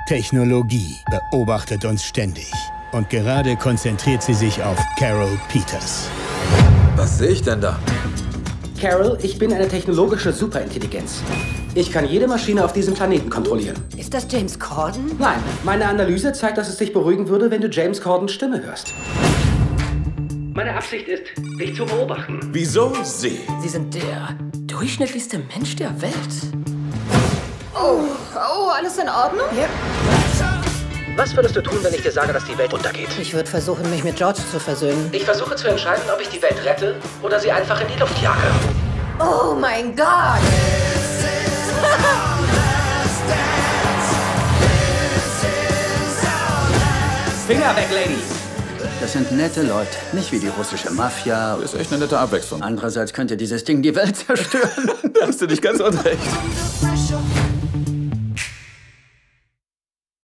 Technologie beobachtet uns ständig. Und gerade konzentriert sie sich auf Carol Peters. Was sehe ich denn da? Carol, ich bin eine technologische Superintelligenz. Ich kann jede Maschine auf diesem Planeten kontrollieren. Ist das James Corden? Nein, meine Analyse zeigt, dass es dich beruhigen würde, wenn du James Cordens Stimme hörst. Meine Absicht ist, dich zu beobachten. Wieso sie? Sie sind der durchschnittlichste Mensch der Welt. Oh, alles in Ordnung? Ja. Was würdest du tun, wenn ich dir sage, dass die Welt untergeht? Ich würde versuchen, mich mit George zu versöhnen. Ich versuche zu entscheiden, ob ich die Welt rette oder sie einfach in die Luft jage. Oh mein Gott! Finger weg, Ladies! Das sind nette Leute, nicht wie die russische Mafia. Das ist echt eine nette Abwechslung. Andererseits könnte dieses Ding die Welt zerstören. Da hast du dich ganz unrecht.